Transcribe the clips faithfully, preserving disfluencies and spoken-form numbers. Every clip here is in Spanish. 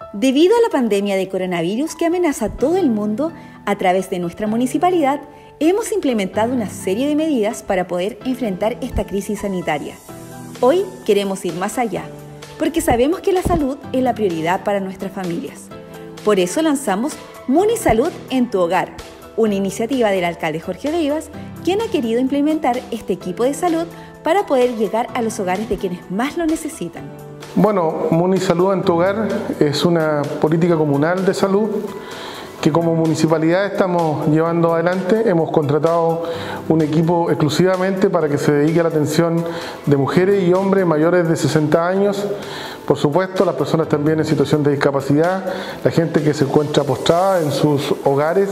Debido a la pandemia de coronavirus que amenaza a todo el mundo, a través de nuestra municipalidad hemos implementado una serie de medidas para poder enfrentar esta crisis sanitaria. Hoy queremos ir más allá, porque sabemos que la salud es la prioridad para nuestras familias. Por eso lanzamos MuniSalud en tu hogar, una iniciativa del alcalde Jorge Olivas, quien ha querido implementar este equipo de salud para poder llegar a los hogares de quienes más lo necesitan. Bueno, MuniSalud en tu hogar es una política comunal de salud que como municipalidad estamos llevando adelante. Hemos contratado un equipo exclusivamente para que se dedique a la atención de mujeres y hombres mayores de sesenta años, por supuesto las personas también en situación de discapacidad, la gente que se encuentra postrada en sus hogares,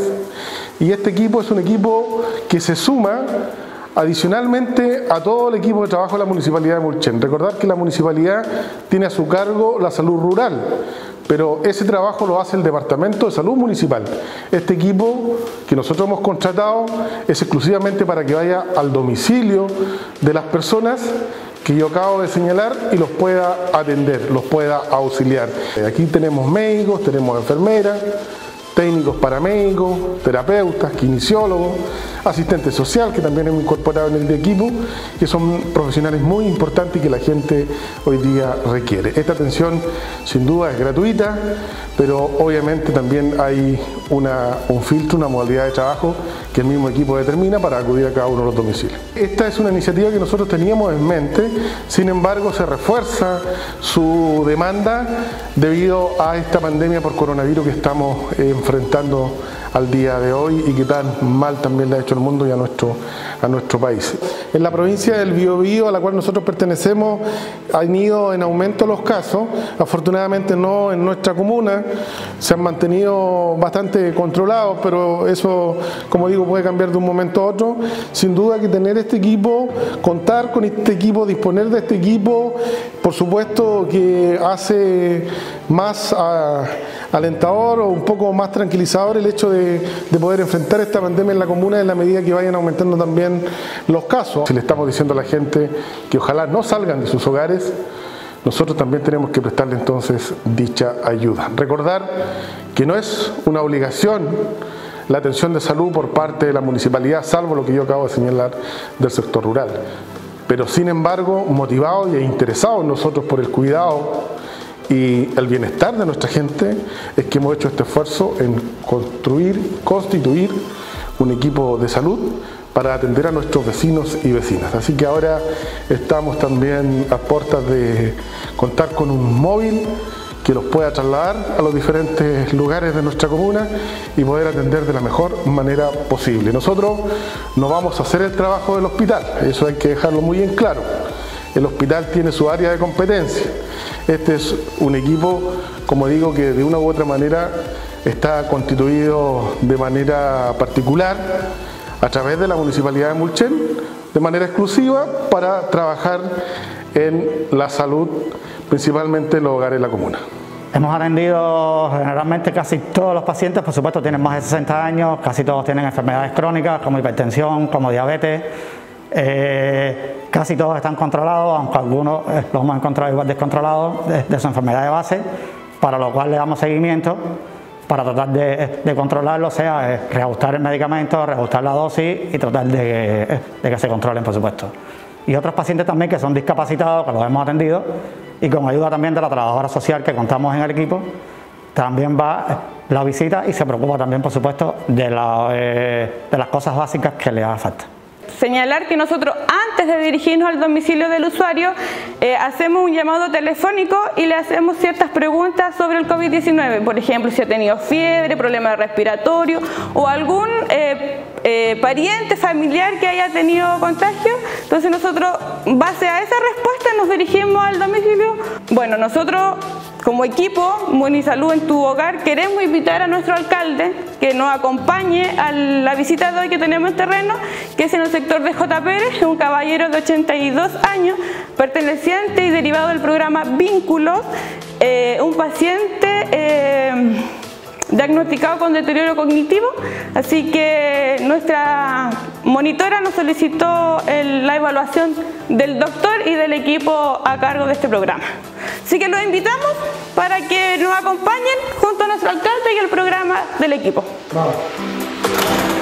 y este equipo es un equipo que se suma adicionalmente a todo el equipo de trabajo de la Municipalidad de Mulchen. Recordar que la municipalidad tiene a su cargo la salud rural, pero ese trabajo lo hace el Departamento de Salud Municipal. Este equipo que nosotros hemos contratado es exclusivamente para que vaya al domicilio de las personas que yo acabo de señalar y los pueda atender, los pueda auxiliar. Aquí tenemos médicos, tenemos enfermeras, técnicos paramédicos, terapeutas, kinesiólogos, asistentes social, que también hemos incorporado en el equipo, que son profesionales muy importantes y que la gente hoy día requiere. Esta atención sin duda es gratuita, pero obviamente también hay una, un filtro, una modalidad de trabajo que el mismo equipo determina para acudir a cada uno de los domicilios. Esta es una iniciativa que nosotros teníamos en mente, sin embargo se refuerza su demanda debido a esta pandemia por coronavirus que estamos enfrentando al día de hoy y que tan mal también le ha hecho al mundo y a nuestro, a nuestro país. En la provincia del Biobío, a la cual nosotros pertenecemos, han ido en aumento los casos, afortunadamente no en nuestra comuna, se han mantenido bastante controlados, pero eso, como digo, puede cambiar de un momento a otro. Sin duda que tener este equipo, contar con este equipo, disponer de este equipo, por supuesto que hace más a, alentador o un poco más tranquilizador el hecho de De, de poder enfrentar esta pandemia en la comuna en la medida que vayan aumentando también los casos. Si le estamos diciendo a la gente que ojalá no salgan de sus hogares, nosotros también tenemos que prestarle entonces dicha ayuda. Recordar que no es una obligación la atención de salud por parte de la municipalidad, salvo lo que yo acabo de señalar del sector rural. Pero sin embargo, motivados e interesados nosotros por el cuidado y el bienestar de nuestra gente, es que hemos hecho este esfuerzo en construir, constituir un equipo de salud para atender a nuestros vecinos y vecinas. Así que ahora estamos también a puertas de contar con un móvil que los pueda trasladar a los diferentes lugares de nuestra comuna y poder atender de la mejor manera posible. Nosotros no vamos a hacer el trabajo del hospital, eso hay que dejarlo muy en claro. El hospital tiene su área de competencia. Este es un equipo, como digo, que de una u otra manera está constituido de manera particular a través de la Municipalidad de Mulchen, de manera exclusiva para trabajar en la salud, principalmente en los hogares de la comuna. Hemos atendido generalmente casi todos los pacientes, por supuesto tienen más de sesenta años, casi todos tienen enfermedades crónicas como hipertensión, como diabetes. Eh, casi todos están controlados, aunque algunos eh, los hemos encontrado igual descontrolados de, de su enfermedad de base, para lo cual le damos seguimiento para tratar de, de controlarlo, o sea, eh, reajustar el medicamento, reajustar la dosis y tratar de, eh, de que se controlen, por supuesto. Y otros pacientes también que son discapacitados, que los hemos atendido, y con ayuda también de la trabajadora social que contamos en el equipo, también va la visita y se preocupa también, por supuesto, de, la, eh, de las cosas básicas que le haga falta. Señalar que nosotros antes de dirigirnos al domicilio del usuario eh, hacemos un llamado telefónico y le hacemos ciertas preguntas sobre el COVID diecinueve, por ejemplo si ha tenido fiebre, problema respiratorio o algún eh, eh, pariente familiar que haya tenido contagio. Entonces nosotros, base a esa respuesta, nos dirigimos al domicilio. Bueno, nosotros como equipo MuniSalud en tu hogar queremos invitar a nuestro alcalde que nos acompañe a la visita de hoy que tenemos en terreno, que es en el sector de J. Pérez, un caballero de ochenta y dos años, perteneciente y derivado del programa Vínculos, eh, un paciente eh, diagnosticado con deterioro cognitivo, así que nuestra monitora nos solicitó el, la evaluación del doctor y del equipo a cargo de este programa. Así que los invitamos para que nos acompañen junto a nuestro alcalde y el programa del equipo. Vamos.